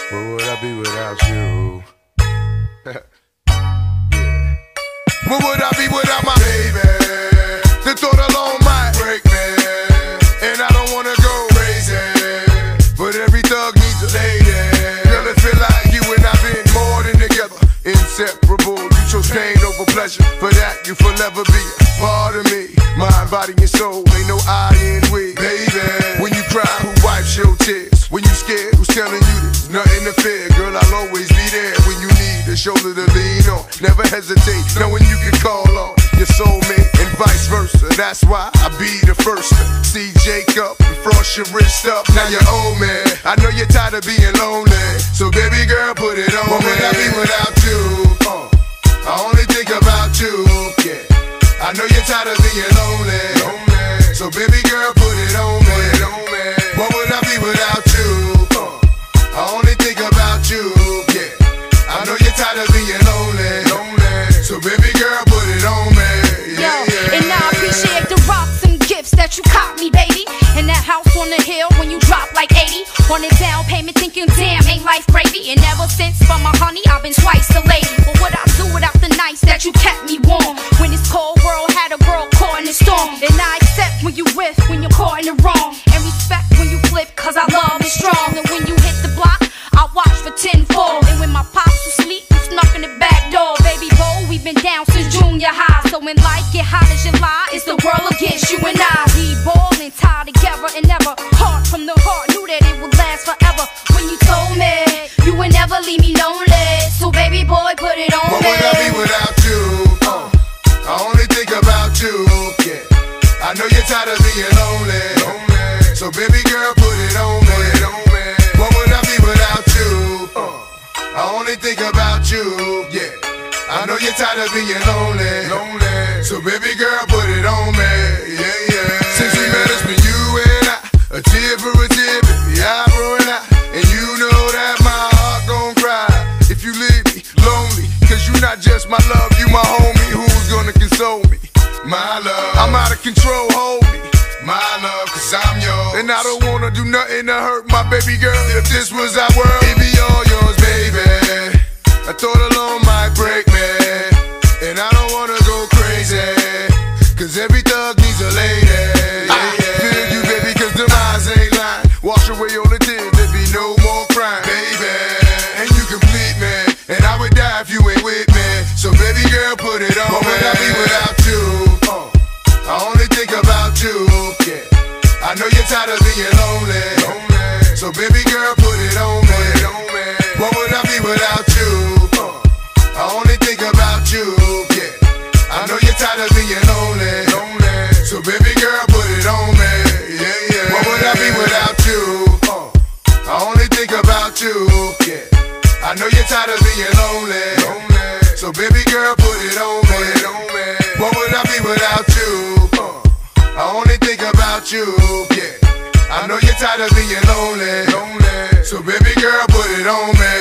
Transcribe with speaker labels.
Speaker 1: Where would I be without you? Yeah. Where would I be without my baby? The thought alone might break me, and I don't wanna go crazy, but every thug needs a lady. Girl, it feel like you and I been more than together, inseparable. You chose pain over pleasure, for that you forever be a part of me. Mind, body, and soul, ain't no I in we. Baby, when you cry, who wipes your tears? When you scared, who's telling you there's nothing to fear? Girl, I'll always be there when you need a shoulder to lean on. Never hesitate, knowing you can call on your soulmate and vice versa. That's why I be the first to see Jacob and frost your wrist up. Now you're old man, I know you're tired of being lonely, so baby girl, put it on. What would I be without you? I only think about you. Yeah, I know you're tired of being lonely, so baby girl, put it on me. What would I be without you? I only think about you. Yeah, I know you're tired of being lonely, so baby girl, put it on me. Yeah,
Speaker 2: yo, and I appreciate the rocks and gifts that you caught me, baby. And that house on the hill when you drop like 80 on a down payment, thinking damn, ain't life gravy. And ever since for my honey, I've been twice the lady. But what I do without the nights that you kept me warm when this cold world had a girl caught in the storm. And I accept when you whiff, when you're caught in the wrong, and respect when you flip, cause our love is strong. And when you hit the block, I watch for 10 fall. And when my pops was asleep, you snuck in the back door. Baby boy, we've been down since junior high. So when life get hot as July, it's the world against you and I. We ballin', tied together and never heart from the heart, knew that it would last forever. When you told me you would never leave me lonely, so baby boy, put it on me.
Speaker 1: What would I be without you? I only think about you. Yeah, I know you're tired of being lonely, so baby girl, put it on me. What would I be without you? I only think about you. Yeah, I know you're tired of being lonely, so baby girl, put it on me. Yeah. Since we met, it's been you and I, a tear for a tear, baby, eyebrow and I. And you know that my heart gon' cry if you leave me lonely, cause you not just my love, you my homie. Who's gonna console me? My love, I'm out of control, hold me. My love, cause I'm yours, and I don't wanna do nothing to hurt my baby girl. If this was our world, it'd be all yours, baby. I thought alone might break me, and I don't wanna go crazy, cause every thug needs a lady. Feel you, baby, cause the eyes ain't lying. Wash away all the tears, there be no more crying, baby. And you complete me, and I would die if you ain't with me, so baby girl, put it on. What would I be without you? I only think about you. Yeah, I know you're tired of being lonely, so baby girl, put it on me. What would I be without you? I only think about you. Yeah, I know you're tired of being lonely, so baby girl, put it on me. Yeah. What would I be without you? I only think about you. Yeah, I know you're tired of being lonely, so baby girl, put it on me. What would I be without you? I only think about you. Yeah, I know you're tired of being lonely, so baby girl, put it on me.